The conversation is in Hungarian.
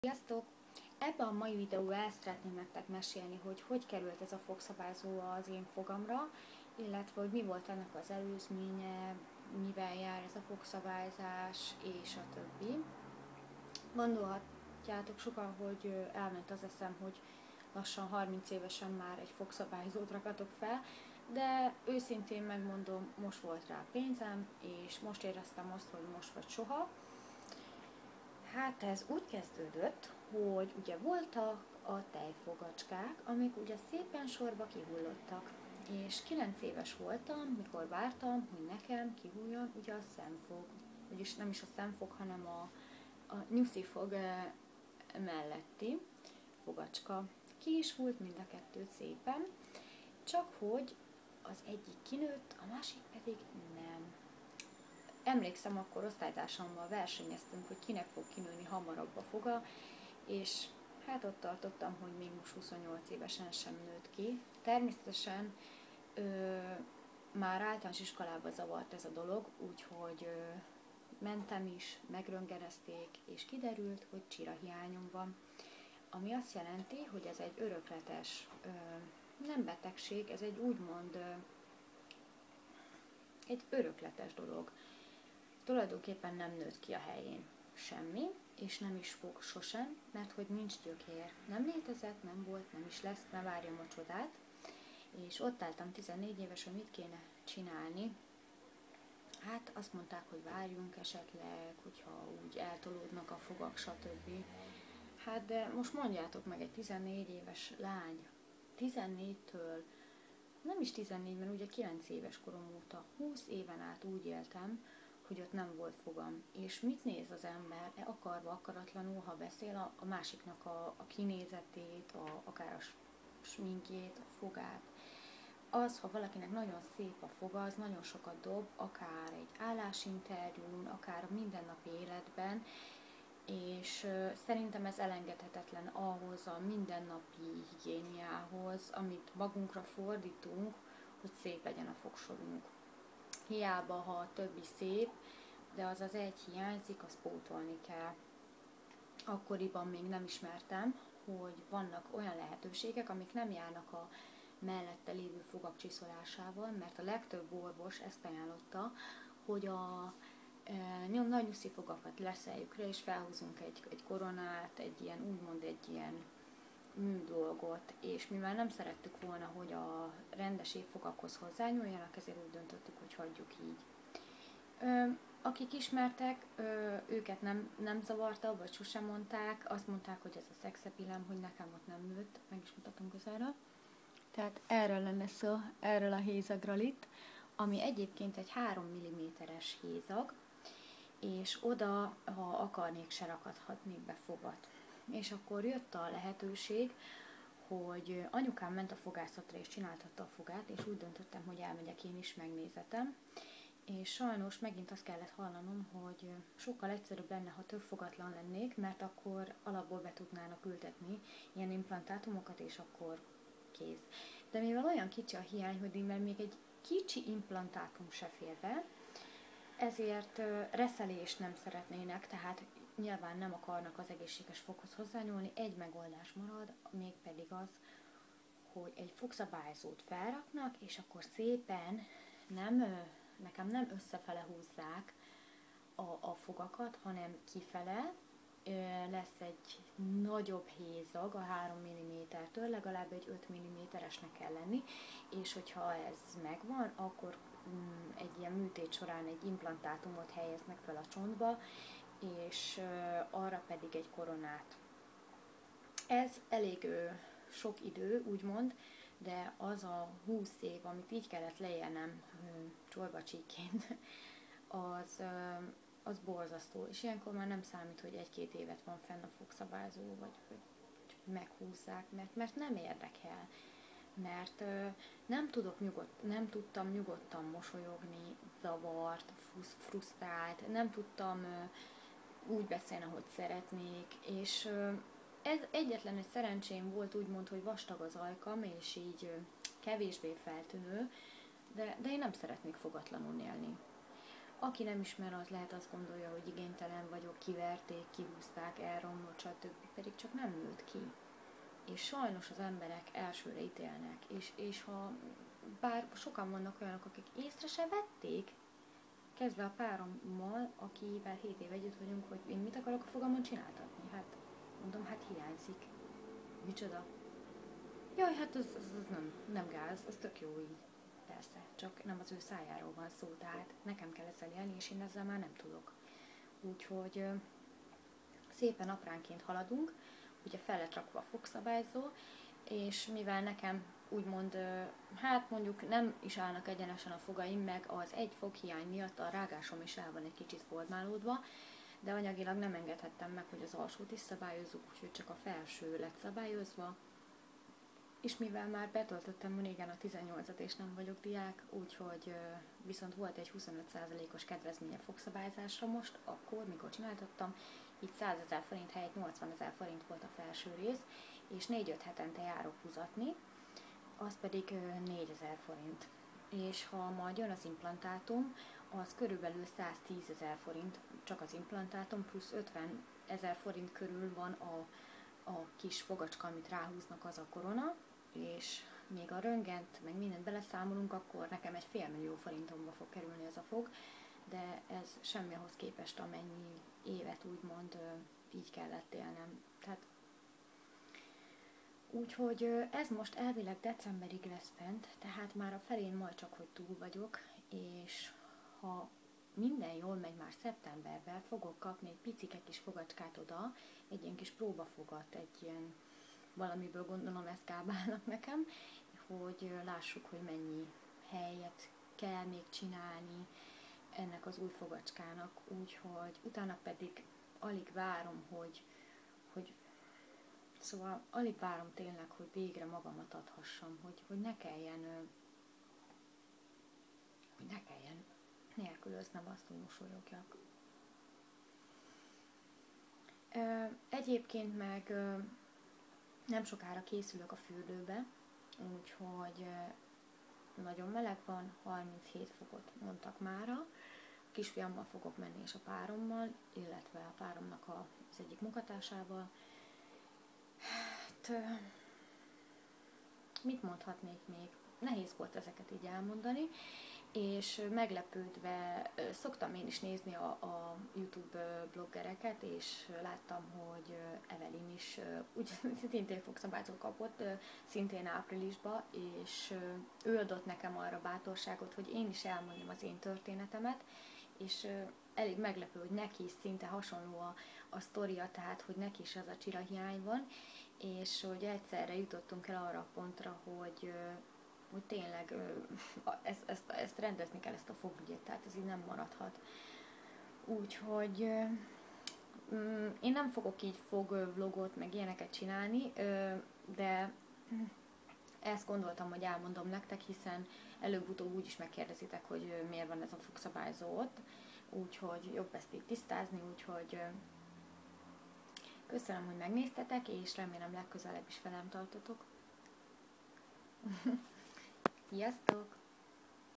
Sziasztok! Ebben a mai videóban el szeretném nektek mesélni, hogy hogy került ez a fogszabályzó az én fogamra, illetve hogy mi volt ennek az előzménye, mivel jár ez a fogszabályzás, és a többi. Gondolhatjátok sokan, hogy elment az eszem, hogy lassan 30 évesen már egy fogszabályzót rakatok fel, de őszintén megmondom, most volt rá pénzem, és most éreztem azt, hogy most vagy soha. Hát ez úgy kezdődött, hogy ugye voltak a tejfogacskák, amik ugye szépen sorba kihullottak. És 9 éves voltam, mikor vártam, hogy nekem kihulljon ugye a szemfog. Vagyis nem is a szemfog, hanem a nyuszifog melletti fogacska. Ki is hullt mind a kettő szépen, csak hogy az egyik kinőtt, a másik pedig nem. Emlékszem, akkor osztálytársammal versenyeztünk, hogy kinek fog kinőni hamarabb a foga, és hát ott tartottam, hogy még most 28 évesen sem nőtt ki. Természetesen már általános iskolában zavart ez a dolog, úgyhogy mentem is, megröntgenezték, és kiderült, hogy csirahiányom van. Ami azt jelenti, hogy ez egy örökletes, nem betegség, ez egy úgymond egy örökletes dolog. Tulajdonképpen nem nőtt ki a helyén semmi, és nem is fog sosem, mert hogy nincs gyökér. Nem létezett, nem volt, nem is lesz, ne várjam a csodát. És ott álltam 14 éves, hogy mit kéne csinálni. Hát azt mondták, hogy várjunk esetleg, hogyha úgy eltolódnak a fogak, stb. Hát de most mondjátok meg, egy 14 éves lány, 14-től, nem is 14, mert ugye 9 éves korom óta, 20 éven át úgy éltem, hogy ott nem volt fogam. És mit néz az ember, akarva, akaratlanul, ha beszél a másiknak a kinézetét, akár a sminkjét, a fogát. Az, ha valakinek nagyon szép a foga, az nagyon sokat dob, akár egy állásinterjún, akár a mindennapi életben, és szerintem ez elengedhetetlen ahhoz a mindennapi higiéniához, amit magunkra fordítunk, hogy szép legyen a fogsorunk. Hiába, ha a többi szép, de az az egy hiányzik, azt pótolni kell. Akkoriban még nem ismertem, hogy vannak olyan lehetőségek, amik nem járnak a mellette lévő fogak csiszolásával, mert a legtöbb orvos ezt ajánlotta, hogy a nagy nyuszi fogakat leszeljük le, és felhúzunk egy koronát, egy ilyen műdolgot, és mivel nem szerettük volna, hogy a rendes évfogakhoz hozzányúljanak, ezért úgy döntöttük, hogy hagyjuk így. Akik ismertek, őket nem zavarta, vagy sosem mondták, azt mondták, hogy ez a szexepilem, hogy nekem ott nem nőtt, meg is mutatom közelről. Tehát erről lenne szó, erről a hézagról itt, ami egyébként egy 3 mm-es hézag, és oda, ha akarnék, se rakadhatnék be fogat. És akkor jött a lehetőség, hogy anyukám ment a fogászatra és csináltatta a fogát, és úgy döntöttem, hogy elmegyek én is, megnézetem. És sajnos megint azt kellett hallanom, hogy sokkal egyszerűbb lenne, ha több fogatlan lennék, mert akkor alapból be tudnának ültetni ilyen implantátumokat, és akkor kész. De mivel olyan kicsi a hiány, hogy még egy kicsi implantátum se fér be, ezért reszelést nem szeretnének, tehát nyilván nem akarnak az egészséges foghoz hozzányúlni. Egy megoldás marad, mégpedig az, hogy egy fogszabályzót felraknak, és akkor szépen nekem nem összefele húzzák a fogakat, hanem kifele. Lesz egy nagyobb hézag a 3 mm-től, legalább egy 5 mm-esnek kell lenni, és hogyha ez megvan, akkor egy ilyen műtét során egy implantátumot helyeznek fel a csontba, és arra pedig egy koronát. Ez elég sok idő, úgymond, de az a 20 év, amit így kellett leélnem csorbacsíkként, az borzasztó. És ilyenkor már nem számít, hogy 1-2 évet van fenn a fogszabályzó, vagy hogy meghúzzák, mert nem érdekel. Mert nem tudtam nyugodtan mosolyogni, zavart, frusztrált, nem tudtam úgy beszélni, ahogy szeretnék, és ez egyetlen egy szerencsém volt, úgymond, hogy vastag az ajkam, és így kevésbé feltűnő, de én nem szeretnék fogatlanul élni. Aki nem ismer, az lehet azt gondolja, hogy igénytelen vagyok, kiverték, kihúzták, elromlott, stb. Pedig csak nem nőtt ki. És sajnos az emberek elsőre ítélnek, és ha bár sokan vannak olyanok, akik észre se vették, kezdve a párommal, akivel 7 éve együtt vagyunk, hogy én mit akarok a fogamon csináltatni. Hát mondom, hát hiányzik. Micsoda? Jaj, hát az nem gáz, az tök jó így. Persze, csak nem az ő szájáról van szó, tehát nekem kell ezzel élni, és én ezzel már nem tudok. Úgyhogy szépen apránként haladunk, ugye fel lett rakva a fogszabályzó, és mivel nekem úgymond, hát mondjuk nem is állnak egyenesen a fogaim, meg az egy foghiány miatt a rágásom is el van egy kicsit formálódva, de anyagilag nem engedhettem meg, hogy az alsót is szabályozzuk, úgyhogy csak a felső lett szabályozva. És mivel már betöltöttem régen a 18-at és nem vagyok diák, úgyhogy viszont volt egy 25%-os kedvezménye fogszabályzásra most, akkor, mikor csináltattam, így 100 000 forint helyett 80 000 forint volt a felső rész, és 4-5 hetente járok húzatni, az pedig 4 000 forint. És ha majd jön az implantátum, az körülbelül 110 000 forint, csak az implantátum, plusz 50 000 forint körül van a kis fogacska, amit ráhúznak, az a korona, és még a röntgent, meg mindent beleszámolunk, akkor nekem egy 500 000 forintomba fog kerülni ez a fog, de ez semmi ahhoz képest, amennyi évet úgymond így kellett élnem. Tehát, úgyhogy ez most elvileg decemberig lesz fent, tehát már a felén majd csak, hogy túl vagyok, és ha minden jól megy, már szeptemberben fogok kapni egy picike kis fogacskát oda, egy ilyen kis próbafogat, egy ilyen valamiből gondolom ezt kábálnak nekem, hogy lássuk, hogy mennyi helyet kell még csinálni ennek az új fogacskának, úgyhogy utána pedig alig várom, szóval alig várom tényleg, hogy végre magamat adhassam, hogy ne kelljen nélkülöznem azt, hogy mosolyogjak. Egyébként meg nem sokára készülök a fürdőbe, úgyhogy nagyon meleg van, 37 fokot mondtak mára. A kisfiammal fogok menni és a párommal, illetve a páromnak az egyik munkatársával. Hát, mit mondhatnék még? Nehéz volt ezeket így elmondani, és meglepődve szoktam én is nézni a YouTube bloggereket, és láttam, hogy Evelyn is úgy szintén fogszabályzót kapott, szintén áprilisban, és ő adott nekem arra bátorságot, hogy én is elmondjam az én történetemet, és elég meglepő, hogy neki is szinte hasonló a sztoria, tehát hogy neki is az a csirahiány van, és hogy egyszerre jutottunk el arra a pontra, hogy tényleg ezt rendezni kell, ezt a fogügyet, tehát ez így nem maradhat. Úgyhogy én nem fogok így vlogot, meg ilyeneket csinálni, de ezt gondoltam, hogy elmondom nektek, hiszen előbb-utóbb úgy is megkérdezitek, hogy miért van ez a fogszabályzó ott, úgyhogy jobb ezt így tisztázni, úgyhogy köszönöm, hogy megnéztetek, és remélem legközelebb is velem tartotok. Sziasztok!